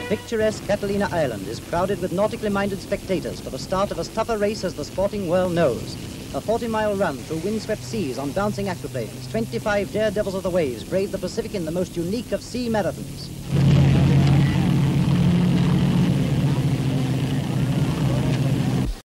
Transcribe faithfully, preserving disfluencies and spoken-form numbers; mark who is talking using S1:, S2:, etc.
S1: Picturesque Catalina Island is crowded with nautically minded spectators for the start of as tough a race as the sporting world knows. A forty-mile run through windswept seas on bouncing aquaplanes. twenty-five daredevils of the waves brave the Pacific in the most unique of sea marathons.